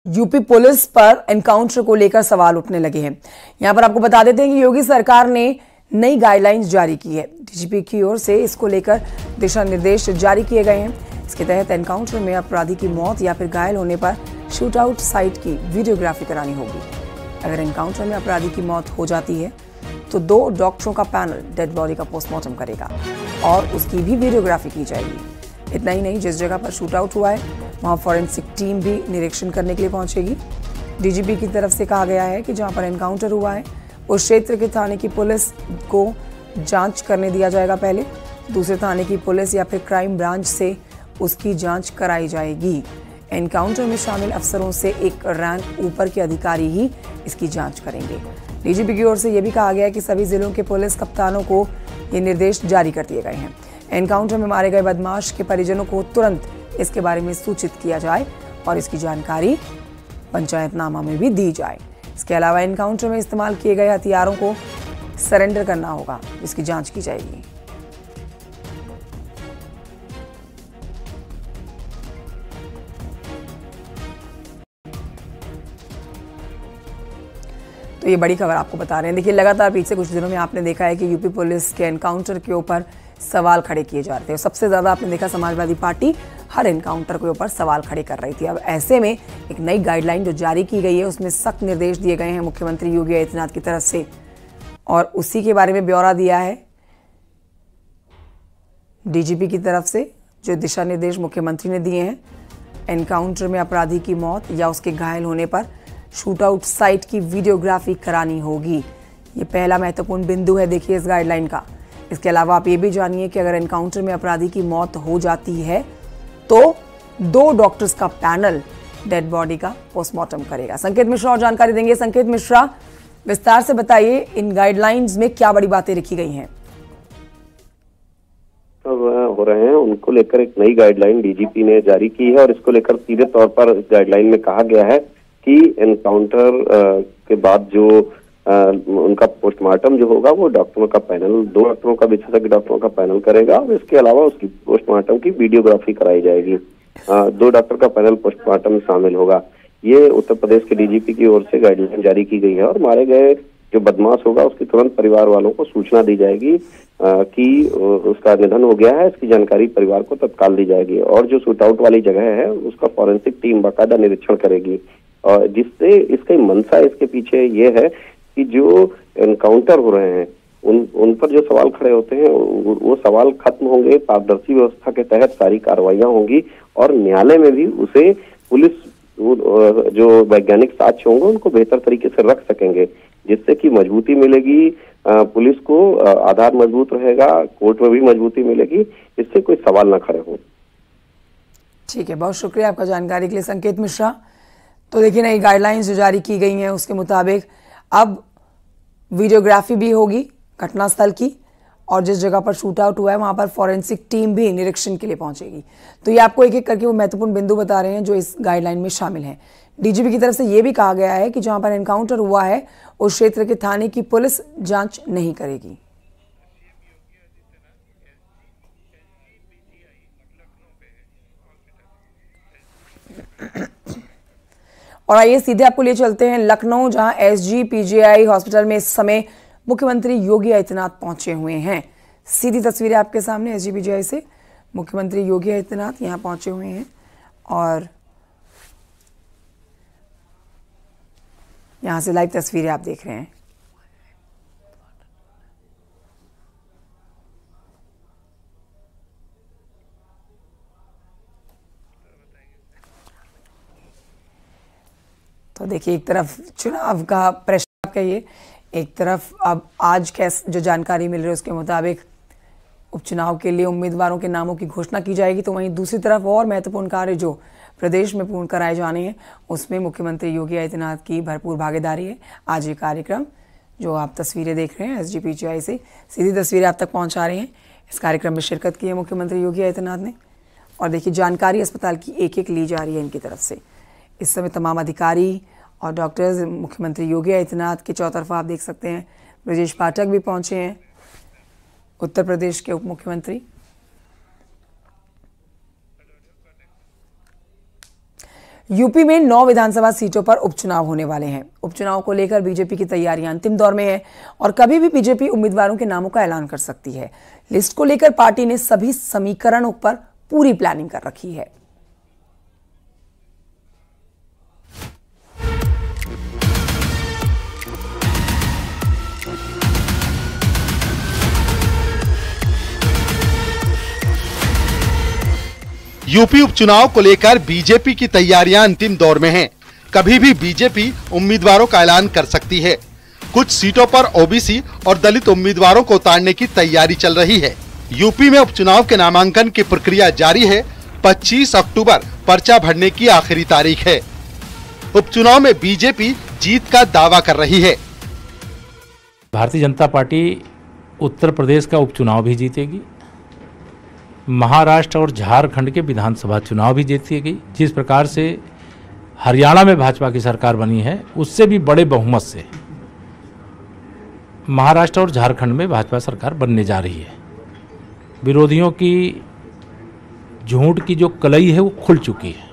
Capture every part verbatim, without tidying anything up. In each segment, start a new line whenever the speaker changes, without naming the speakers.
UP police पर encounter को लेकर सवाल उठने लगे हैं। यहां पर आपको बता देते हैं कि योगी सरकार ने नई गाइडलाइंस जारी की है। डीजीपी की ओर से इसको लेकर दिशा निर्देश जारी किए गए हैं। इसके तहत एनकाउंटर में अपराधी की मौत या फिर घायल होने पर शूट आउट साइट की वीडियोग्राफी करानी होगी। अगर एनकाउंटर में अपराधी की मौत हो जाती है तो दो डॉक्टरों का पैनल डेड बॉडी का पोस्टमार्टम करेगा और उसकी भी वीडियोग्राफी की जाएगी। इतना ही नहीं, जिस जगह पर शूट आउट हुआ है वहां फॉरेंसिक टीम भी निरीक्षण करने के लिए पहुंचेगी। डीजीपी की तरफ से कहा गया है कि जहां पर एनकाउंटर हुआ है उस क्षेत्र के थाने की पुलिस को जांच करने दिया जाएगा। पहले दूसरे थाने की पुलिस या फिर क्राइम ब्रांच से उसकी जांच कराई जाएगी। एनकाउंटर में शामिल अफसरों से एक रैंक ऊपर के अधिकारी ही इसकी जांच करेंगे। डीजीपी की ओर से यह भी कहा गया है कि सभी जिलों के पुलिस कप्तानों को ये निर्देश जारी कर दिए गए हैं। एनकाउंटर में मारे गए बदमाश के परिजनों को तुरंत इसके बारे में सूचित किया जाए और इसकी जानकारी पंचायतनामा में भी दी जाए। इसके अलावा एनकाउंटर में इस्तेमाल किए गए हथियारों को सरेंडर करना होगा, जिसकी जांच की जाएगी। तो ये बड़ी खबर आपको बता रहे हैं। देखिए, लगातार पिछले कुछ दिनों में आपने देखा है कि यूपी पुलिस के एनकाउंटर के ऊपर सवाल खड़े किए जा रहे थे। सबसे ज्यादा आपने देखा समाजवादी पार्टी हर एनकाउंटर के ऊपर सवाल खड़े कर रही थी। अब ऐसे में एक नई गाइडलाइन जो जारी की गई है उसमें सख्त निर्देश दिए गए हैं मुख्यमंत्री योगी आदित्यनाथ की तरफ से, और उसी के बारे में ब्यौरा दिया है डीजीपी की तरफ से। जो दिशा निर्देश मुख्यमंत्री ने दिए हैं, एनकाउंटर में अपराधी की मौत या उसके घायल होने पर शूट आउट साइट की वीडियोग्राफी करानी होगी। ये पहला महत्वपूर्ण बिंदु है देखिए इस गाइडलाइन का। इसके अलावा आप ये भी जानिए कि अगर एनकाउंटर में अपराधी की मौत हो जाती है तो दो डॉक्टर्स का पैनल डेड बॉडी का पोस्टमार्टम करेगा। संकेत मिश्रा और जानकारी देंगे। संकेत मिश्रा, विस्तार से बताइए इन गाइडलाइंस में क्या बड़ी बातें लिखी गई हैं?
हो रहे हैं उनको लेकर एक नई गाइडलाइन डीजीपी ने जारी की है और इसको लेकर सीधे तौर पर इस गाइडलाइन में कहा गया है कि एनकाउंटर के बाद जो आ, उनका पोस्टमार्टम जो होगा वो डॉक्टरों का पैनल, दो डॉक्टरों का, विशेषज्ञ डॉक्टरों का पैनल करेगा और इसके अलावा उसकी पोस्टमार्टम की वीडियोग्राफी कराई जाएगी। आ, दो डॉक्टर का पैनल पोस्टमार्टम में शामिल होगा। ये उत्तर प्रदेश के डीजीपी की ओर से गाइडलाइन जारी की गई है और मारे गए जो बदमाश होगा उसके तुरंत परिवार वालों को सूचना दी जाएगी आ, कि उसका निधन हो गया है। इसकी जानकारी परिवार को तत्काल दी जाएगी और जो शूट आउट वाली जगह है उसका फॉरेंसिक टीम बाकायदा निरीक्षण करेगी। और जिससे इसकी मंशा इसके पीछे ये है कि जो एनकाउंटर हो रहे हैं उन उन पर जो सवाल खड़े होते हैं वो सवाल खत्म होंगे। पारदर्शी व्यवस्था के तहत सारी कार्रवाइयां होंगी और न्यायालय में भी उसे पुलिस जो वैज्ञानिक साक्ष्य होंगे उनको बेहतर तरीके से रख सकेंगे, जिससे कि मजबूती मिलेगी पुलिस को, आधार मजबूत रहेगा, कोर्ट में भी मजबूती मिलेगी, इससे कोई सवाल ना खड़े हो।
ठीक है, बहुत शुक्रिया आपका जानकारी के लिए संकेत मिश्रा। तो देखिए, नई गाइडलाइंस जो जारी की गई हैं उसके मुताबिक अब वीडियोग्राफी भी होगी घटनास्थल की और जिस जगह पर शूट आउट हुआ है वहां पर फॉरेंसिक टीम भी निरीक्षण के लिए पहुंचेगी। तो ये आपको एक एक करके वो महत्वपूर्ण बिंदु बता रहे हैं जो इस गाइडलाइन में शामिल हैं। डीजीपी की तरफ से ये भी कहा गया है कि जहां पर एनकाउंटर हुआ है उस क्षेत्र के थाने की पुलिस जांच नहीं करेगी। और आइए सीधे आपको लिए चलते हैं लखनऊ, जहां एसजीपीजीआई हॉस्पिटल में इस समय मुख्यमंत्री योगी आदित्यनाथ पहुंचे हुए हैं। सीधी तस्वीरें आपके सामने एसजीपीजीआई से मुख्यमंत्री योगी आदित्यनाथ यहां पहुंचे हुए हैं और यहां से लाइव तस्वीरें आप देख रहे हैं। तो देखिए, एक तरफ चुनाव का प्रेशर आप कहिए, एक तरफ अब आज कैस जो जानकारी मिल रही है उसके मुताबिक उपचुनाव के लिए उम्मीदवारों के नामों की घोषणा की जाएगी। तो वहीं दूसरी तरफ और महत्वपूर्ण कार्य जो प्रदेश में पूर्ण कराए जाने हैं उसमें मुख्यमंत्री योगी आदित्यनाथ की भरपूर भागीदारी है। आज ये कार्यक्रम जो आप तस्वीरें देख रहे हैं एसजीपीजीआई से सीधी तस्वीरें आप तक पहुंचा रहे हैं। इस कार्यक्रम में शिरकत की है मुख्यमंत्री योगी आदित्यनाथ ने और देखिए, जानकारी अस्पताल की एक एक ली जा रही है इनकी तरफ से। इस समय तमाम अधिकारी और डॉक्टर्स मुख्यमंत्री योगी आदित्यनाथ के चौतरफा आप देख सकते हैं। ब्रजेश पाठक भी पहुंचे हैं, उत्तर प्रदेश के उप मुख्यमंत्री। यूपी में नौ विधानसभा सीटों पर उपचुनाव होने वाले हैं। उपचुनाव को लेकर बीजेपी की तैयारियां अंतिम दौर में है और कभी भी बीजेपी उम्मीदवारों के नामों का ऐलान कर सकती है। लिस्ट को लेकर पार्टी ने सभी समीकरणों पर पूरी प्लानिंग कर रखी है।
यूपी उपचुनाव को लेकर बीजेपी की तैयारियां अंतिम दौर में हैं। कभी भी बीजेपी उम्मीदवारों का ऐलान कर सकती है। कुछ सीटों पर ओबीसी और दलित उम्मीदवारों को उतारने की तैयारी चल रही है। यूपी में उपचुनाव के नामांकन की प्रक्रिया जारी है। पच्चीस अक्टूबर पर्चा भरने की आखिरी तारीख है। उपचुनाव में बीजेपी जीत का दावा कर रही है।
भारतीय जनता पार्टी उत्तर प्रदेश का उपचुनाव भी जीतेगी, महाराष्ट्र और झारखंड के विधानसभा चुनाव भी जीतेगी। जिस प्रकार से हरियाणा में भाजपा की सरकार बनी है, उससे भी बड़े बहुमत से महाराष्ट्र और झारखंड में भाजपा सरकार बनने जा रही है। विरोधियों की झूठ की जो कलई है वो खुल चुकी है।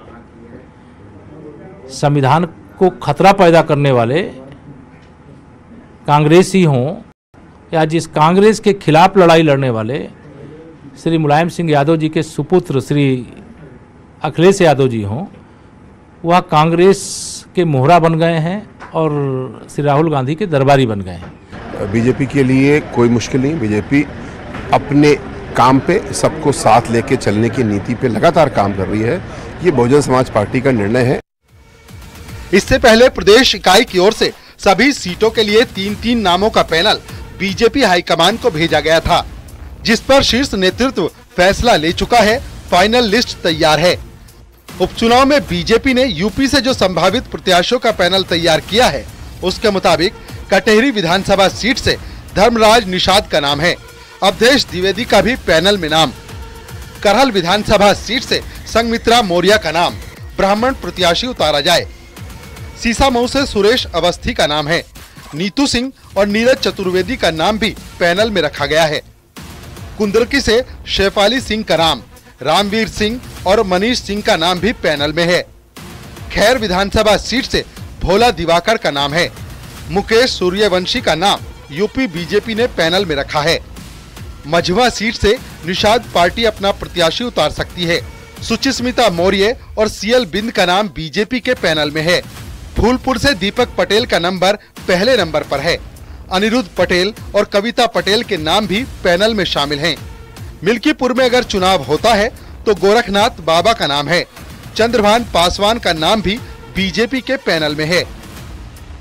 संविधान को खतरा पैदा करने वाले कांग्रेसी हों या जिस कांग्रेस के खिलाफ लड़ाई लड़ने वाले श्री मुलायम सिंह यादव जी के सुपुत्र श्री अखिलेश यादव जी हों, वह कांग्रेस के मोहरा बन गए हैं और श्री राहुल गांधी के दरबारी बन गए हैं।
बीजेपी के लिए कोई मुश्किल नहीं। बीजेपी अपने काम पे सबको साथ लेके चलने की नीति पे लगातार काम कर रही है। ये बहुजन समाज पार्टी का निर्णय है।
इससे पहले प्रदेश इकाई की ओर से सभी सीटों के लिए तीन तीन नामों का पैनल बीजेपी हाईकमान को भेजा गया था, जिस पर शीर्ष नेतृत्व फैसला ले चुका है। फाइनल लिस्ट तैयार है। उपचुनाव में बीजेपी ने यूपी से जो संभावित प्रत्याशियों का पैनल तैयार किया है, उसके मुताबिक कटेहरी विधानसभा सीट से धर्मराज निषाद का नाम है। अवधेश द्विवेदी का भी पैनल में नाम। करहल विधानसभा सीट से संघमित्रा मौर्य का नाम ब्राह्मण प्रत्याशी उतारा जाए। सीसामऊ से सुरेश अवस्थी का नाम है। नीतू सिंह और नीरज चतुर्वेदी का नाम भी पैनल में रखा गया है। कुंदरकी से शेफाली सिंह का नाम, रामवीर सिंह और मनीष सिंह का नाम भी पैनल में है। खैर विधानसभा सीट से भोला दिवाकर का नाम है। मुकेश सूर्यवंशी का नाम यूपी बीजेपी ने पैनल में रखा है। मझवा सीट से निषाद पार्टी अपना प्रत्याशी उतार सकती है। सुचिस्मिता मौर्य और सीएल बिंद का नाम बीजेपी के पैनल में है। फूलपुर से दीपक पटेल का नंबर पहले नंबर पर है। अनिरुद्ध पटेल और कविता पटेल के नाम भी पैनल में शामिल हैं। मिल्कीपुर में अगर चुनाव होता है तो गोरखनाथ बाबा का नाम है। चंद्रभान पासवान का नाम भी बीजेपी के पैनल में है।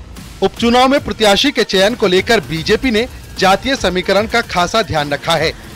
उपचुनाव में प्रत्याशी के चयन को लेकर बीजेपी ने जातीय समीकरण का खासा ध्यान रखा है।